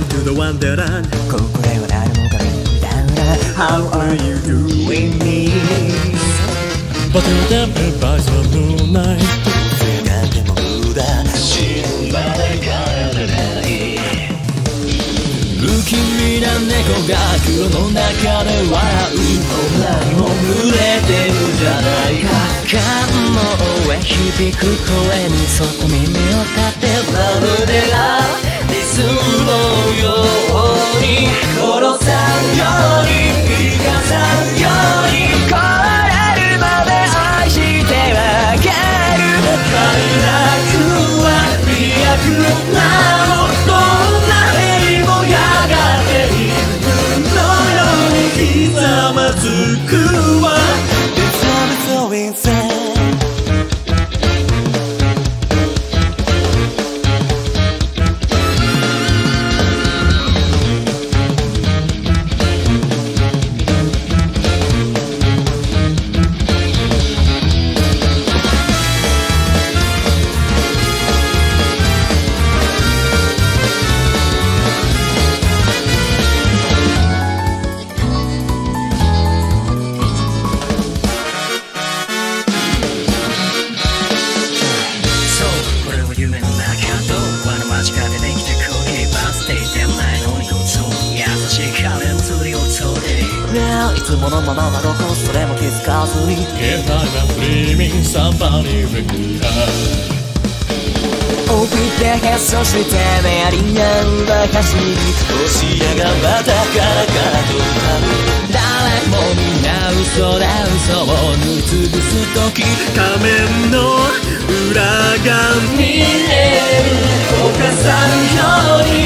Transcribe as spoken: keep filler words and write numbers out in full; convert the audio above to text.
to the wonderland ここでは誰もが見たんだ How are you doing me バトルダブルバイザームーンナイトなんでも無駄死ぬまで帰らない不気味な猫が黒の中で笑う何も濡れてるじゃないか感動へ響く声にそっと耳を立てまるでラリスのように殺さんように生かさんように壊れるまで愛してあげる快楽は美薬なのどんな日もやがていくのようにひざまずくわ It's all so insaneいつものままなどこそれも気づかずに携帯はフリーミンサンバにレクター帯でへそしてメアリーが走りロシアがまたカラカラと歌う誰も皆嘘だ嘘を塗りつぶす時仮面の裏が見える犯さぬように